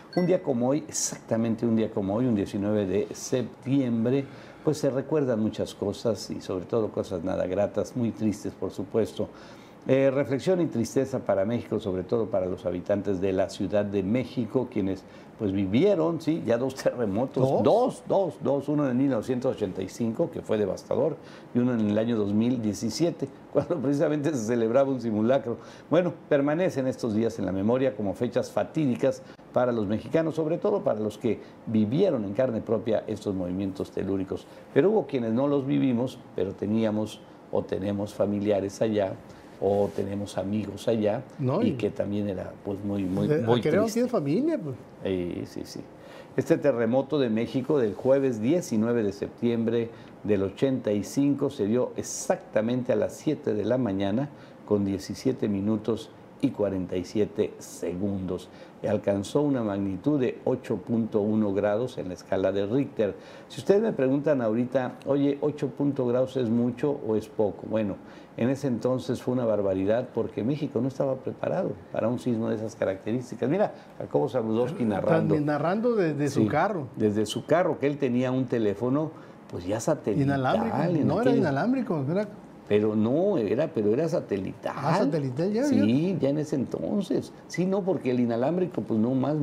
Un día como hoy, exactamente un día como hoy, un 19 de septiembre, pues se recuerdan muchas cosas y sobre todo cosas nada gratas, muy tristes por supuesto. Reflexión y tristeza para México, sobre todo para los habitantes de la Ciudad de México, quienes pues vivieron, sí, ya dos terremotos, dos, uno en 1985, que fue devastador, y uno en el año 2017, cuando precisamente se celebraba un simulacro. Bueno, permanecen estos días en la memoria como fechas fatídicas para los mexicanos, sobre todo para los que vivieron en carne propia estos movimientos telúricos. Pero hubo quienes no los vivimos, pero teníamos o tenemos familiares allá, o tenemos amigos allá, No, y que también era pues muy Querétaro triste. tiene familia, pues. Sí, sí. Este terremoto de México del jueves 19 de septiembre del 85 se dio exactamente a las 7 de la mañana con 17 minutos y 47 segundos. Alcanzó una magnitud de 8.1 grados en la escala de Richter. Si ustedes me preguntan ahorita, oye, 8 grados ¿es mucho o es poco? Bueno, en ese entonces fue una barbaridad porque México no estaba preparado para un sismo de esas características. Mira, Jacobo Zabludovsky narrando. Narrando desde su carro. Desde su carro, que él tenía un teléfono pues ya satelital. Inalámbrico, no era inalámbrico, era... Pero no, pero era satelital. Ah, satelital ya. Sí, ya en ese entonces. Sí, no, porque el inalámbrico, pues no más,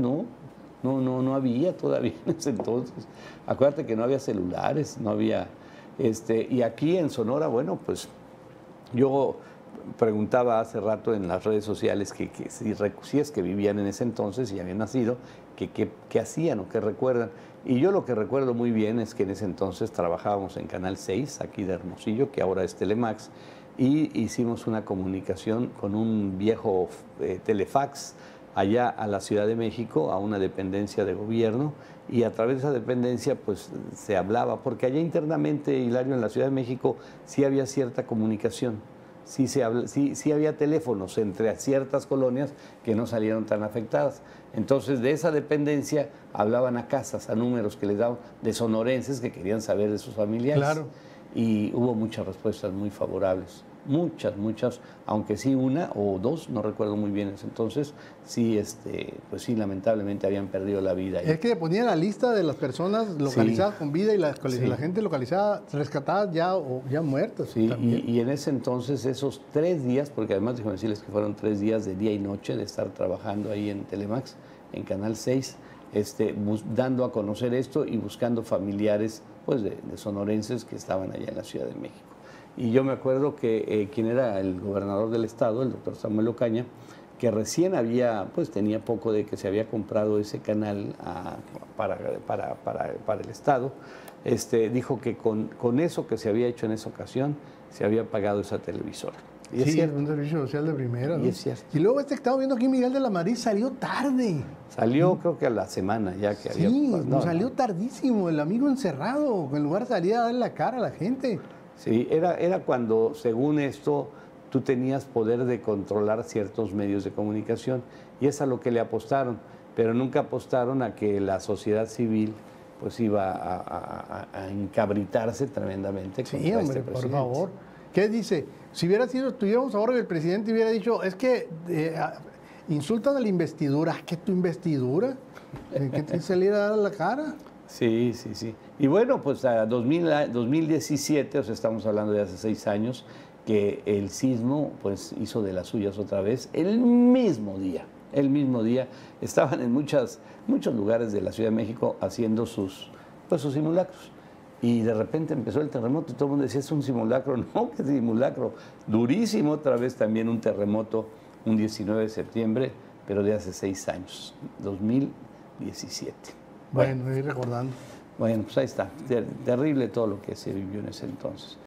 no había todavía en ese entonces. Acuérdate que no había celulares, no había, y aquí en Sonora, bueno, pues yo preguntaba hace rato en las redes sociales que si es que vivían en ese entonces y habían nacido, qué hacían o qué recuerdan. Y yo lo que recuerdo muy bien es que en ese entonces trabajábamos en Canal 6, aquí de Hermosillo, que ahora es Telemax, y hicimos una comunicación con un viejo telefax allá a la Ciudad de México, a una dependencia de gobierno, y a través de esa dependencia pues se hablaba, porque allá internamente, Hilario, en la Ciudad de México sí había cierta comunicación. Sí había teléfonos entre ciertas colonias que no salieron tan afectadas. Entonces, de esa dependencia hablaban a casas, a números que les daban de sonorenses que querían saber de sus familiares. Claro. Y hubo muchas respuestas muy favorables. Muchas, aunque sí una o dos, no recuerdo muy bien ese entonces, sí, pues sí, lamentablemente habían perdido la vida. Es que ponían la lista de las personas localizadas con vida y la gente localizada, rescatada ya muertas. Sí, y en ese entonces, esos 3 días, porque además déjame decirles que fueron 3 días de día y noche de estar trabajando ahí en Telemax, en Canal 6, dando a conocer esto y buscando familiares pues, de sonorenses que estaban allá en la Ciudad de México. Y yo me acuerdo que quien era el gobernador del estado, el doctor Samuel Ocaña, que recién tenía poco de que se había comprado ese canal para el estado, dijo que con eso que se había hecho en esa ocasión, se había pagado esa televisora. Y sí, es un servicio social de primera, ¿no? Y es cierto. Y luego que estamos viendo aquí, Miguel de la Madrid salió tarde. Salió creo que a la semana ya que había... Sí, salió tardísimo, el amigo encerrado, en lugar de salir a darle la cara a la gente. Sí, era cuando, según esto, tú tenías poder de controlar ciertos medios de comunicación y es a lo que le apostaron, pero nunca apostaron a que la sociedad civil pues iba a encabritarse tremendamente contra sí, hombre, este por favor. ¿Qué dice? Si tuviéramos ahora que el presidente hubiera dicho, es que insultan a la investidura, ¿qué tu investidura? ¿Qué te salir a dar la cara? Sí. Y bueno, pues a 2017, o sea, estamos hablando de hace 6 años, que el sismo pues hizo de las suyas otra vez el mismo día. Estaban en muchos lugares de la Ciudad de México haciendo sus simulacros. Y de repente empezó el terremoto y todo el mundo decía, es un simulacro. No, qué simulacro. Durísimo, otra vez también un terremoto, un 19 de septiembre, pero de hace 6 años, 2017. Bueno, ir recordando. Bueno, pues ahí está. Terrible todo lo que se vivió en ese entonces.